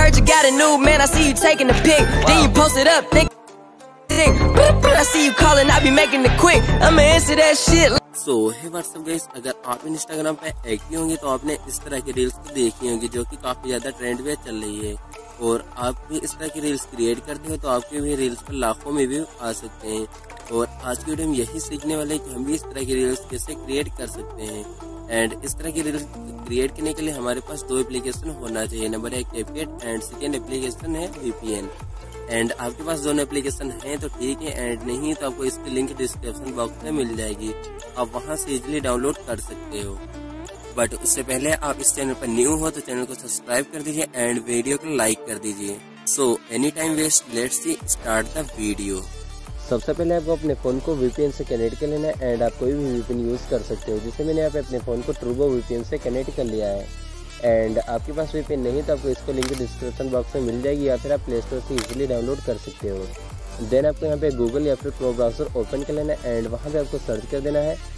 heard you got a new man, I see you taking a pic. Then you post it up, think I see you calling, I be making it quick. I'ma answer that shit. So hey what's up guys, अगर आप Instagram पे active होंगे तो आपने इस तरह की reels तो देखी होंगी जो कि काफी ज्यादा ट्रेंड में चल रही है। और आप भी इस तरह की रील्स क्रिएट करते हो तो आपके भी रील्स पर लाखों में व्यू आ सकते हैं। और आज की वीडियो में यही सीखने वाले हैं कि हम भी इस तरह की रील्स कैसे क्रिएट कर सकते हैं। एंड इस तरह की रील्स क्रिएट करने के लिए हमारे पास दो एप्लीकेशन होना चाहिए। Number 1 CapCut and second application है VPN। एंड आपके पास दोनों एप्लीकेशन हैं तो ठीक है, एंड नहीं तो आपको इसकी लिंक डिस्क्रिप्शन बॉक्स में मिल जाएगी, आप वहां से इजीली डाउनलोड कर सकते हो। बट उससे पहले आप इस चैनल पर न्यू हो तो चैनल को सब्सक्राइब कर दीजिए एंड वीडियो को लाइक कर दीजिए। So any time waste, let's see start the video. सबसे पहले आपको अपने फ़ोन को VPN से कनेक्ट कर लेना है। एंड आप कोई भी VPN यूज़ कर सकते हो। जैसे मैंने यहाँ पे अपने फ़ोन को टर्बो VPN से कनेक्ट कर लिया है। एंड आपके पास VPN नहीं तो आपको इसको लिंक डिस्क्रिप्शन बॉक्स में मिल जाएगी, या फिर आप प्ले स्टोर से इजीली डाउनलोड कर सकते हो। देन आपको यहाँ पे गूगल या फिर क्रोम ब्राउज़र ओपन कर लेना है। एंड वहाँ पे आपको सर्च कर देना है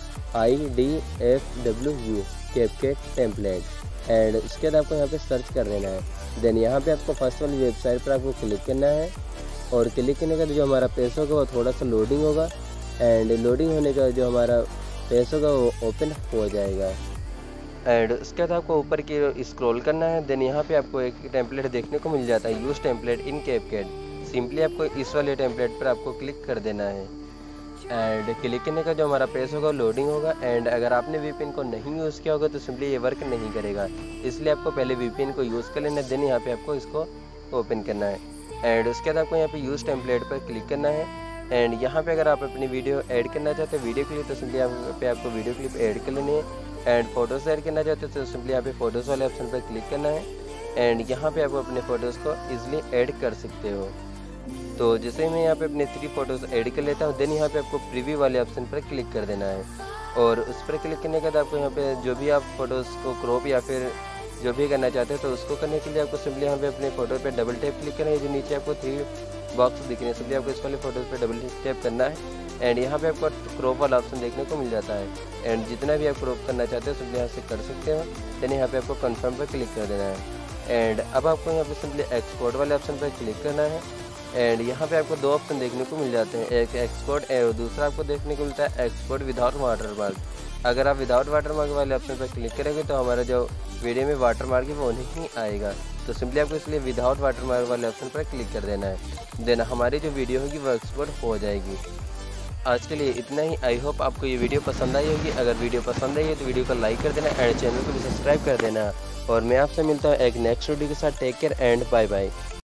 IDFWU कैपकट टेम्पलेट। एंड उसके बाद आपको यहाँ पे सर्च कर देना है। देन यहाँ पे आपको फर्स्ट वाली वेबसाइट पर आपको क्लिक करना है। और क्लिक करने का जो हमारा पेज होगा वो थोड़ा सा लोडिंग होगा। एंड लोडिंग होने का जो हमारा पेज होगा वो ओपन हो जाएगा। एंड उसके बाद आपको ऊपर की स्क्रॉल करना है। देन यहाँ पे आपको एक टेम्पलेट देखने को मिल जाता है, use template in CapCut. Simply आपको इस वाले टेम्पलेट पर आपको क्लिक कर देना है। एंड क्लिक करने का जो हमारा पेज होगा लोडिंग होगा। एंड अगर आपने VPN को नहीं यूज़ किया होगा तो सिंपली ये वर्क नहीं करेगा, इसलिए आपको पहले VPN को यूज़ कर लेना है। देन यहाँ पे आपको इसको ओपन करना है। एंड उसके बाद आपको यहाँ पे यूज़ टेम्पलेट पर क्लिक करना है। एंड यहाँ पे अगर आप अपनी वीडियो ऐड करना चाहते हो वीडियो क्लिप तो सिंपली यहाँ पे आपको वीडियो क्लिप ऐड कर लेनी है। एंड फोटोज़ ऐड करना चाहते हो तो सिंपली यहाँ पे फोटोज़ वाले ऑप्शन पर क्लिक करना है। एंड यहाँ पे आप अपने फ़ोटोज़ को ईजिली ऐड कर सकते हो। तो जैसे मैं यहाँ पे अपने 3 फोटोज़ ऐड कर लेता हूँ, देन यहाँ पे आपको प्रीव्यू वाले ऑप्शन पर क्लिक कर देना है। और उस पर क्लिक करने के बाद आपको यहाँ पे जो भी आप फोटोज़ को क्रॉप या फिर जो भी करना चाहते हो तो उसको करने के लिए आपको सिंपली यहाँ पे अपने फ़ोटो पे डबल टैप क्लिक करना है। जो नीचे आपको 3 बॉक्स दिख रहे हैं, सिंपली आपको इस वाले फोटोज़ पे डबल टैप करना है। एंड यहाँ पे आपको क्रॉप वाला ऑप्शन देखने को मिल जाता है। एंड जितना भी आप क्रॉप करना चाहते हो सिंपली यहाँ से कर सकते हो। देन यहाँ पे आपको कंफर्म पर क्लिक कर देना है। एंड अब आपको यहाँ पे सिंपली एक्सपोर्ट वाले ऑप्शन पर क्लिक करना है। एंड यहाँ पे आपको 2 ऑप्शन देखने को मिल जाते हैं, एक एक्सपोर्ट और दूसरा आपको देखने को मिलता है एक्सपोर्ट विदाउट वाटरमार्क। अगर आप विदाउट वाटरमार्क वाले ऑप्शन पर क्लिक करेंगे तो हमारा जो वीडियो में वाटरमार्क है वो नहीं आएगा, तो सिंपली आपको इसलिए विदाउट वाटरमार्क वाले ऑप्शन पर क्लिक कर देना है। देन हमारी जो वीडियो होगी वो एक्सपोर्ट हो जाएगी। आज के लिए इतना ही। आई होप आपको ये वीडियो पसंद आई होगी। अगर वीडियो पसंद आई है तो वीडियो को लाइक कर देना एंड चैनल को भी सब्सक्राइब कर देना। और मैं आपसे मिलता हूँ एक नेक्स्ट वीडियो के साथ। Take care and bye bye.